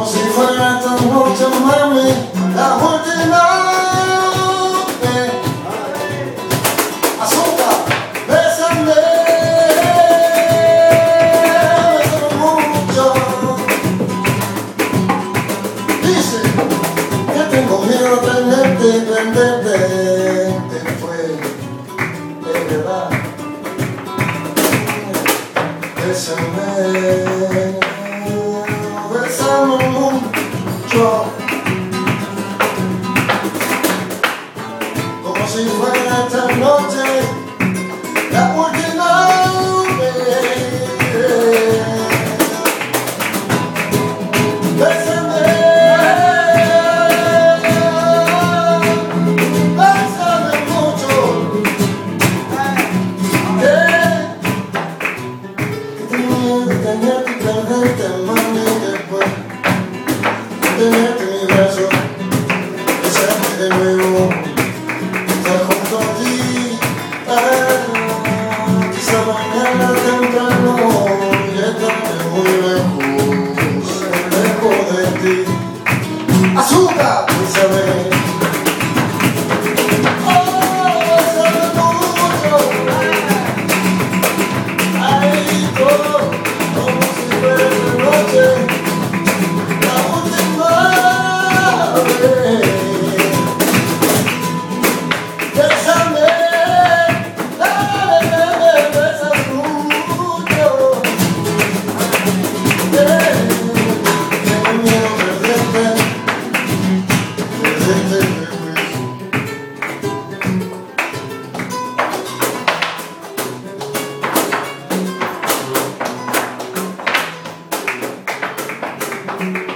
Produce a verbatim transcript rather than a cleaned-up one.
Como si fuera esta noche, mami, la última vez. Azúcar, bésame, bésame mucho. Dice que tengo miedo de tenerte y prenderte. Te fue, es verdad. Bésame, bésame mucho, como si fuera esta noche la última vez. Bésame, bésame mucho, que tengo miedo de tenerte y perderte, mami, después tenerte en mi brazo, besarte de nuevo, estar junto a ti, ah, quizá mañana temprano, ya estaré muy lejos, lejos de ti. Azúcar, bésame, oh, bésame mucho, ay, todo, como si fuera esta noche. Thank you.